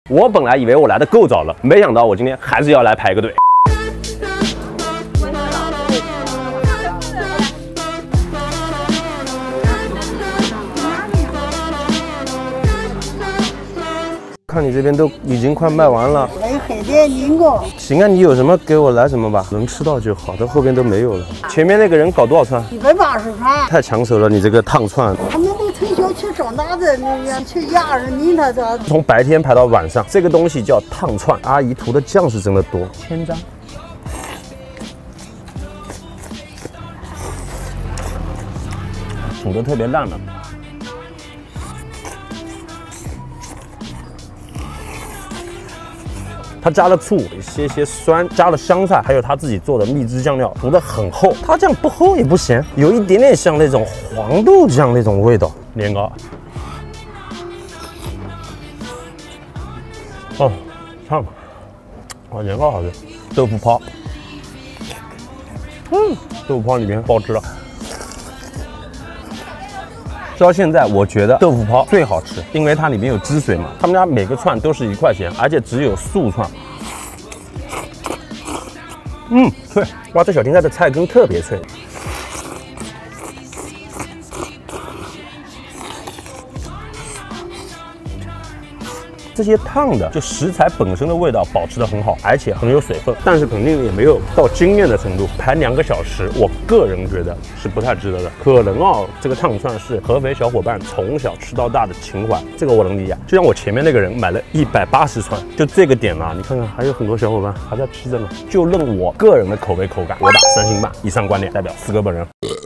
我本来以为我来的够早了，没想到我今天还是要来排个队。 看你这边都已经快卖完了， 黑点1个。 行啊，你有什么给我来什么吧，能吃到就好。这后边都没有了。前面那个人搞多少串 ？180串。 太抢手了，你这个烫串。 他们都从小去长大的，那边去压着你他的。 从白天排到晚上，这个东西叫烫串。阿姨涂的酱是真的多，千张。煮的特别烂了。 它加了醋，一些酸，加了香菜，还有他自己做的蜜汁酱料，涂得很厚。它这样不厚也不咸，有一点点像那种黄豆酱那种味道。年糕，哦，烫，哦，年糕好吃。豆腐泡，豆腐泡里面包汁了。 吃到现在，我觉得豆腐泡最好吃，因为它里面有汁水嘛。他们家每个串都是1块钱，而且只有素串。脆！哇，这小青菜的菜根特别脆。这些烫的，就食材本身的味道保持得很好，而且很有水分，但是肯定也没有到惊艳的程度。排2个小时，我个人觉得是不太值得的。可能这个烫串是合肥小伙伴从小吃到大的情怀，这个我能理解。就像我前面那个人买了180串，就这个点你看看还有很多小伙伴还在吃着呢。就论我个人的口味口感，我打3星半以上观点，代表4哥本人。